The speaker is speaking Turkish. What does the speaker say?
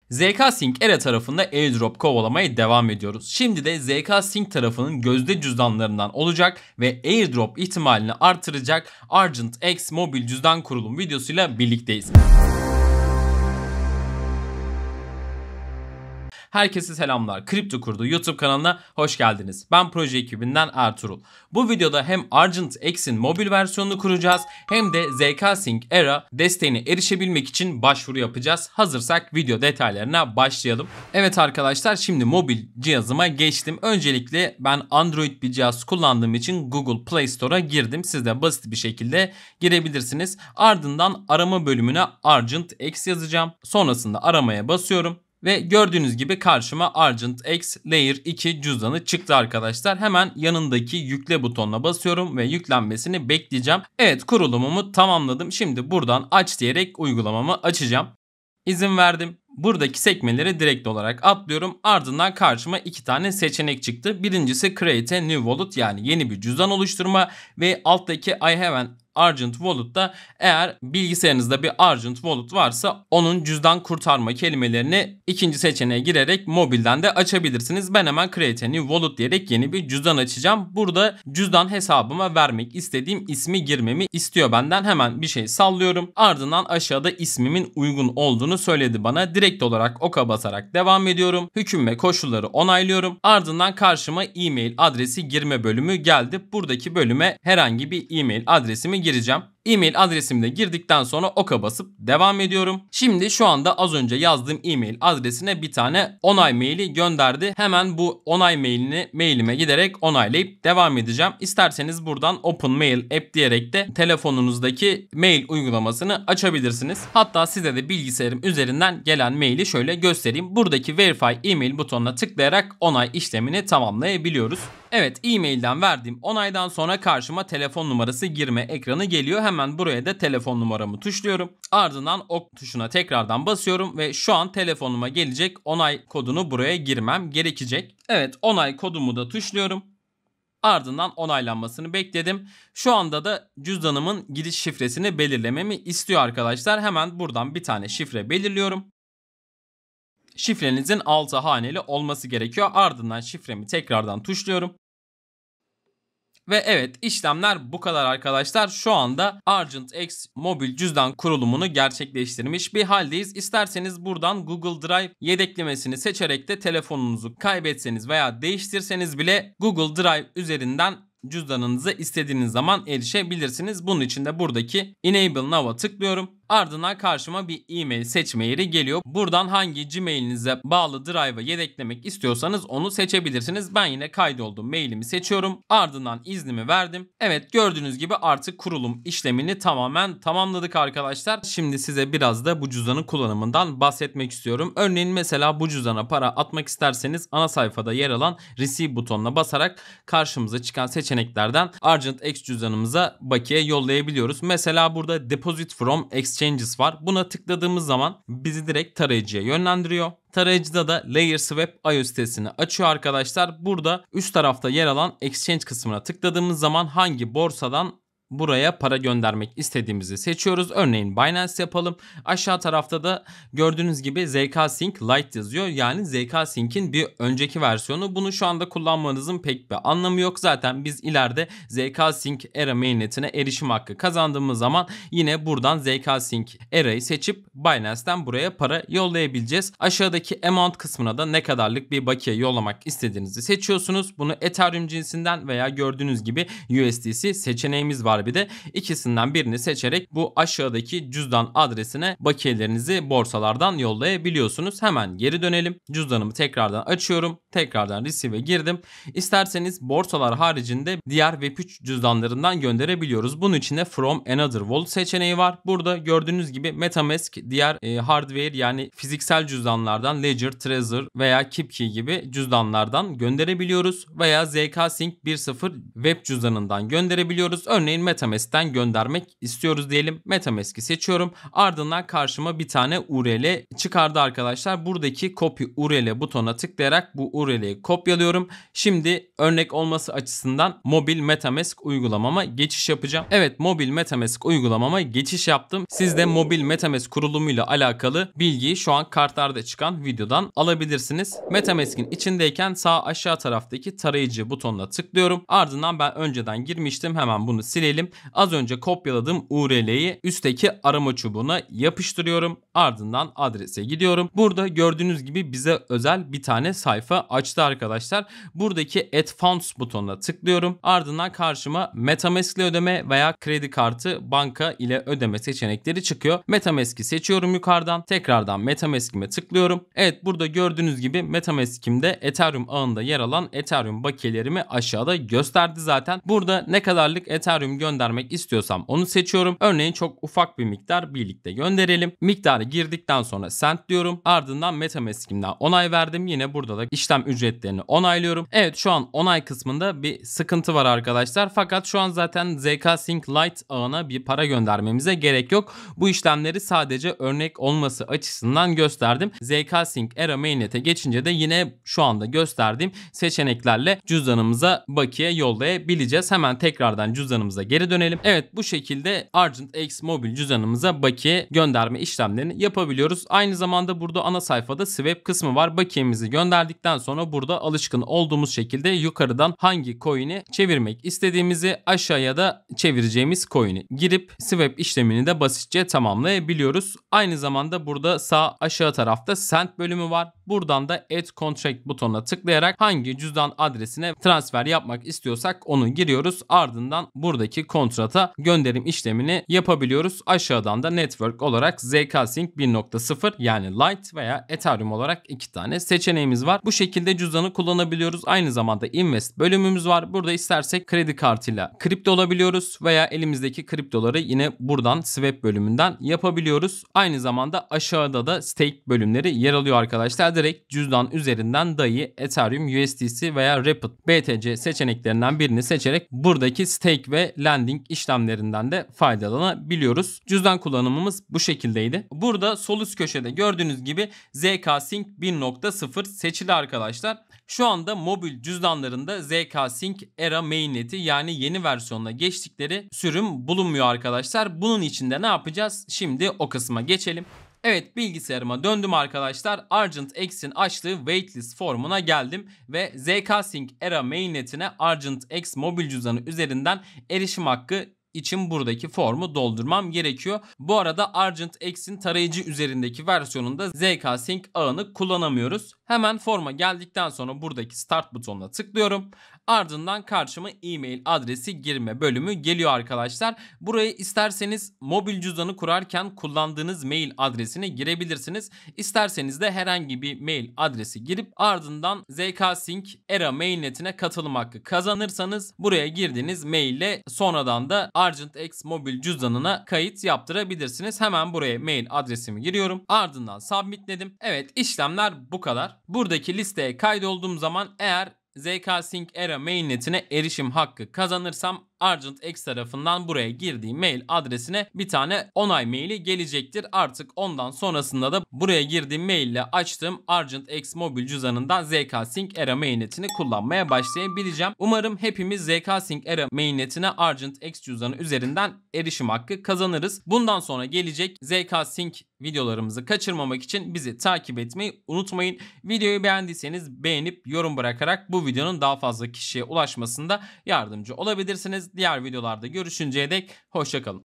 ZK Sync Era tarafında airdrop kovalamaya devam ediyoruz. Şimdi de ZK Sync tarafının gözde cüzdanlarından olacak ve airdrop ihtimalini artıracak Argent X mobil cüzdan kurulum videosuyla birlikteyiz. Herkese selamlar. Kripto Kurdu YouTube kanalına hoş geldiniz. Ben proje ekibinden Ertuğrul. Bu videoda hem Argent X'in mobil versiyonunu kuracağız hem de ZK Sync Era desteğine erişebilmek için başvuru yapacağız. Hazırsak video detaylarına başlayalım. Evet arkadaşlar, şimdi mobil cihazıma geçtim. Öncelikle ben Android bir cihaz kullandığım için Google Play Store'a girdim. Siz de basit bir şekilde girebilirsiniz. Ardından arama bölümüne Argent X yazacağım. Sonrasında aramaya basıyorum. Ve gördüğünüz gibi karşıma Argent X Layer 2 cüzdanı çıktı arkadaşlar. Hemen yanındaki yükle butonuna basıyorum ve yüklenmesini bekleyeceğim. Evet, kurulumumu tamamladım. Şimdi buradan aç diyerek uygulamamı açacağım. İzin verdim. Buradaki sekmeleri direkt olarak atlıyorum. Ardından karşıma iki tane seçenek çıktı. Birincisi Create a New Wallet, yani yeni bir cüzdan oluşturma ve alttaki I have an Argent Wallet'ta eğer bilgisayarınızda bir Argent Wallet varsa onun cüzdan kurtarma kelimelerini ikinci seçeneğe girerek mobilden de açabilirsiniz. Ben hemen Create a New Wallet diyerek yeni bir cüzdan açacağım. Burada cüzdan hesabıma vermek istediğim ismi girmemi istiyor benden. Hemen bir şey sallıyorum. Ardından aşağıda ismimin uygun olduğunu söyledi bana. Direkt olarak oka basarak devam ediyorum. Hüküm ve koşulları onaylıyorum. Ardından karşıma e-mail adresi girme bölümü geldi. Buradaki bölüme herhangi bir e-mail adresimi gireceğim. E-mail adresimi de girdikten sonra oka basıp devam ediyorum. Şimdi şu anda az önce yazdığım e-mail adresine bir tane onay maili gönderdi. Hemen bu onay mailini mailime giderek onaylayıp devam edeceğim. İsterseniz buradan Open Mail App diyerek de telefonunuzdaki mail uygulamasını açabilirsiniz. Hatta size de bilgisayarım üzerinden gelen maili şöyle göstereyim. Buradaki Verify e-mail butonuna tıklayarak onay işlemini tamamlayabiliyoruz. Evet, e-mailden verdiğim onaydan sonra karşıma telefon numarası girme ekranı geliyor. Hemen buraya da telefon numaramı tuşluyorum. Ardından ok tuşuna tekrardan basıyorum ve şu an telefonuma gelecek onay kodunu buraya girmem gerekecek. Evet, onay kodumu da tuşluyorum. Ardından onaylanmasını bekledim. Şu anda da cüzdanımın giriş şifresini belirlememi istiyor arkadaşlar. Hemen buradan bir tane şifre belirliyorum. Şifrenizin 6 haneli olması gerekiyor. Ardından şifremi tekrardan tuşluyorum. Ve evet, işlemler bu kadar arkadaşlar. Şu anda Argent X mobil cüzdan kurulumunu gerçekleştirmiş bir haldeyiz. İsterseniz buradan Google Drive yedeklemesini seçerek de telefonunuzu kaybetseniz veya değiştirseniz bile Google Drive üzerinden cüzdanınıza istediğiniz zaman erişebilirsiniz. Bunun için de buradaki Enable Now'a tıklıyorum. Ardından karşıma bir e-mail seçme yeri geliyor. Buradan hangi Gmail'inize bağlı Drive'a yedeklemek istiyorsanız onu seçebilirsiniz. Ben yine kaydolduğum mailimi seçiyorum. Ardından iznimi verdim. Evet, gördüğünüz gibi artık kurulum işlemini tamamen tamamladık arkadaşlar. Şimdi size biraz da bu cüzdanın kullanımından bahsetmek istiyorum. Örneğin mesela bu cüzdana para atmak isterseniz ana sayfada yer alan Receive butonuna basarak karşımıza çıkan seçeneklerden Argent X cüzdanımıza bakiye yollayabiliyoruz. Mesela burada Deposit from Exchanges var. Buna tıkladığımız zaman bizi direkt tarayıcıya yönlendiriyor. Tarayıcıda da Layer Swap IO sitesini açıyor arkadaşlar. Burada üst tarafta yer alan Exchange kısmına tıkladığımız zaman hangi borsadan buraya para göndermek istediğimizi seçiyoruz. Örneğin Binance yapalım. Aşağı tarafta da gördüğünüz gibi ZK Sync Lite yazıyor. Yani ZK Sync'in bir önceki versiyonu. Bunu şu anda kullanmanızın pek bir anlamı yok. Zaten biz ileride ZK Sync Era mainnetine erişim hakkı kazandığımız zaman yine buradan ZK Sync Era'yı seçip Binance'ten buraya para yollayabileceğiz. Aşağıdaki amount kısmına da ne kadarlık bir bakiye yollamak istediğinizi seçiyorsunuz. Bunu Ethereum cinsinden veya gördüğünüz gibi USDC seçeneğimiz var. Bir de ikisinden birini seçerek bu aşağıdaki cüzdan adresine bakiyelerinizi borsalardan yollayabiliyorsunuz. Hemen geri dönelim. Cüzdanımı tekrardan açıyorum. Tekrardan Receive'e girdim. İsterseniz borsalar haricinde diğer Web3 cüzdanlarından gönderebiliyoruz. Bunun için de From Another Wallet seçeneği var. Burada gördüğünüz gibi MetaMask diğer hardware yani fiziksel cüzdanlardan Ledger, Trezor veya KeepKey gibi cüzdanlardan gönderebiliyoruz. Veya ZK Sync 1.0 web cüzdanından gönderebiliyoruz. Örneğin MetaMask'ten göndermek istiyoruz diyelim. MetaMask'i seçiyorum. Ardından karşıma bir tane URL çıkardı arkadaşlar. Buradaki copy URL butonuna tıklayarak bu URL'yi kopyalıyorum. Şimdi örnek olması açısından mobil MetaMask uygulamama geçiş yapacağım. Evet, mobil MetaMask uygulamama geçiş yaptım. Siz de mobil MetaMask kurulumuyla alakalı bilgiyi şu an kartlarda çıkan videodan alabilirsiniz. MetaMask'in içindeyken sağ aşağı taraftaki tarayıcı butonuna tıklıyorum. Ardından ben önceden girmiştim. Hemen bunu silelim. Az önce kopyaladığım URL'yi üstteki arama çubuğuna yapıştırıyorum. Ardından adrese gidiyorum. Burada gördüğünüz gibi bize özel bir tane sayfa açtı arkadaşlar. Buradaki Add Funds butonuna tıklıyorum. Ardından karşıma MetaMask ile ödeme veya kredi kartı, banka ile ödeme seçenekleri çıkıyor. MetaMask'i seçiyorum yukarıdan. Tekrardan MetaMask'ime tıklıyorum. Evet, burada gördüğünüz gibi MetaMask'imde Ethereum ağında yer alan Ethereum bakiyelerimi aşağıda gösterdi zaten. Burada ne kadarlık Ethereum göndermek istiyorsam onu seçiyorum. Örneğin çok ufak bir miktar birlikte gönderelim. Miktarı girdikten sonra send diyorum. Ardından MetaMask'imden onay verdim. Yine burada da işlem ücretlerini onaylıyorum. Evet, şu an onay kısmında bir sıkıntı var arkadaşlar. Fakat şu an zaten ZK Sync Lite ağına bir para göndermemize gerek yok. Bu işlemleri sadece örnek olması açısından gösterdim. ZK Sync Era Mainnet'e geçince de yine şu anda gösterdiğim seçeneklerle cüzdanımıza bakiye yollayabileceğiz. Hemen tekrardan cüzdanımıza geri dönelim. Evet, bu şekilde Argent X mobil cüzdanımıza bakiye gönderme işlemlerini yapabiliyoruz. Aynı zamanda burada ana sayfada swap kısmı var. Bakiyemizi gönderdikten sonra burada alışkın olduğumuz şekilde yukarıdan hangi coin'i çevirmek istediğimizi, aşağıya da çevireceğimiz coin'i girip swap işlemini de basitçe tamamlayabiliyoruz. Aynı zamanda burada sağ aşağı tarafta send bölümü var. Buradan da add contract butonuna tıklayarak hangi cüzdan adresine transfer yapmak istiyorsak onu giriyoruz. Ardından buradaki kontrata gönderim işlemini yapabiliyoruz. Aşağıdan da network olarak ZK Sync 1.0 yani Lite veya Ethereum olarak iki tane seçeneğimiz var. Bu şekilde cüzdanı kullanabiliyoruz. Aynı zamanda invest bölümümüz var. Burada istersek kredi kartıyla kripto alabiliyoruz veya elimizdeki kriptoları yine buradan swap bölümünden yapabiliyoruz. Aynı zamanda aşağıda da stake bölümleri yer alıyor arkadaşlar. Direkt cüzdan üzerinden dahi Ethereum, USDC veya Rapid BTC seçeneklerinden birini seçerek buradaki stake ve lending işlemlerinden de faydalanabiliyoruz. Cüzdan kullanımımız bu şekildeydi. Burada sol üst köşede gördüğünüz gibi ZK Sync 1.0 seçili arkadaşlar. Şu anda mobil cüzdanlarında ZK Sync Era Mainnet'i yani yeni versiyonuna geçtikleri sürüm bulunmuyor arkadaşlar. Bunun için de ne yapacağız? Şimdi o kısma geçelim. Evet, bilgisayarıma döndüm arkadaşlar. Argent X'in açtığı waitlist formuna geldim ve ZK Sync Era Mainnet'ine Argent X mobil cüzdanı üzerinden erişim hakkı için buradaki formu doldurmam gerekiyor. Bu arada Argent X'in tarayıcı üzerindeki versiyonunda ZK Sync ağını kullanamıyoruz. Hemen forma geldikten sonra buradaki start butonuna tıklıyorum. Ardından karşıma e-mail adresi girme bölümü geliyor arkadaşlar. Buraya isterseniz mobil cüzdanı kurarken kullandığınız mail adresini girebilirsiniz. İsterseniz de herhangi bir mail adresi girip ardından ZK Sync Era Mainnet'ine katılım hakkı kazanırsanız buraya girdiğiniz maille sonradan da Argent X mobil cüzdanına kayıt yaptırabilirsiniz. Hemen buraya mail adresimi giriyorum. Ardından submitledim. Evet, işlemler bu kadar. Buradaki listeye kaydolduğum zaman eğer ZK Sync Era Mainnet'ine erişim hakkı kazanırsam Argent X tarafından buraya girdiğim mail adresine bir tane onay maili gelecektir. Artık ondan sonrasında da buraya girdiğim mail ile açtığım Argent X mobil cüzdanından ZK Sync Era Mainnet'ini kullanmaya başlayabileceğim. Umarım hepimiz ZK Sync Era Mainnet'ine Argent X cüzdanı üzerinden erişim hakkı kazanırız. Bundan sonra gelecek ZK Sync videolarımızı kaçırmamak için bizi takip etmeyi unutmayın. Videoyu beğendiyseniz beğenip yorum bırakarak bu videonun daha fazla kişiye ulaşmasında yardımcı olabilirsiniz. Diğer videolarda görüşünceye dek hoşça kalın.